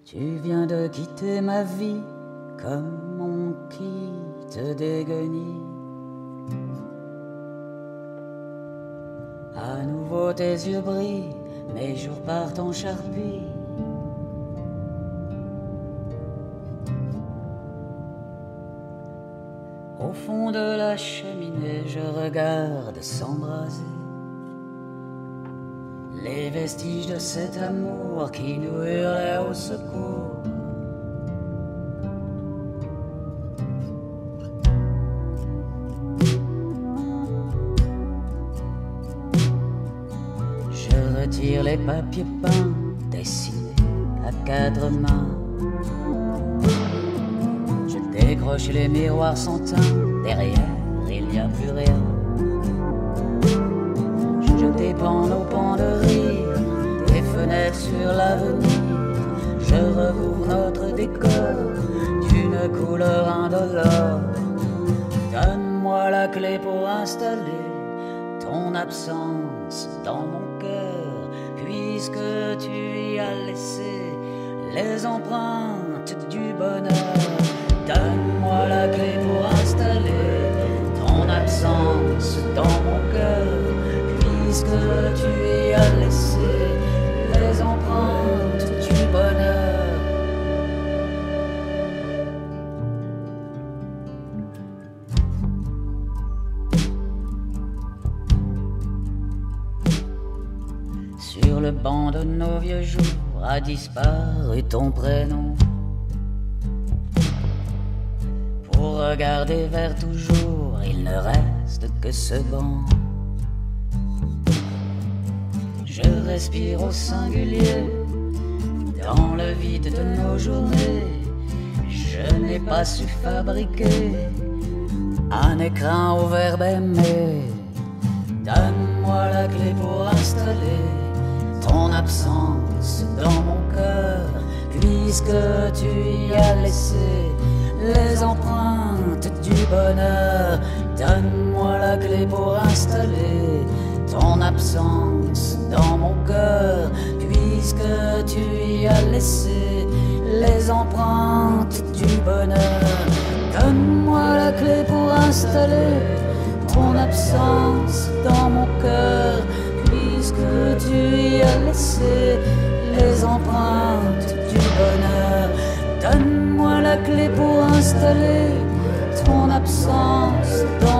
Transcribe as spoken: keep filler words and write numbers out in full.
Tu viens de quitter ma vie comme on quitte des guenilles. À nouveau tes yeux brillent, mes jours partent en charpie. Au fond de la cheminée, je regarde s'embraser les vestiges de cet amour qui nous hurlait au secours. Je retire les papiers peints, dessinés à quatre mains. Je décroche les miroirs sans teint, derrière il n'y a plus rien. Je dépends nos pans de rire, des fenêtres sur l'avenir. Je recouvre notre décor d'une couleur indolore. Donne-moi la clé pour installer ton absence dans mon cœur, puisque tu y as laissé les empreintes du bonheur. Donne-moi la clé pour installer ton absence dans mon cœur, puisque tu y as laissé les empreintes du bonheur. Sur le banc de nos vieux jours a disparu ton prénom. Pour regarder vers toujours, il ne reste que ce banc. Je respire au singulier, dans le vide de nos journées. Je n'ai pas su fabriquer un écran au verbe aimer. Donne-moi la clé pour installer ton absence dans mon cœur, puisque tu y as laissé les empreintes du bonheur. Donne-moi la clé pour installer ton absence dans mon cœur, puisque tu y as laissé les empreintes du bonheur. Donne-moi la clé pour installer ton absence dans mon cœur, puisque tu y as laissé les empreintes du bonheur. Donne-moi la clé pour installer ton absence dans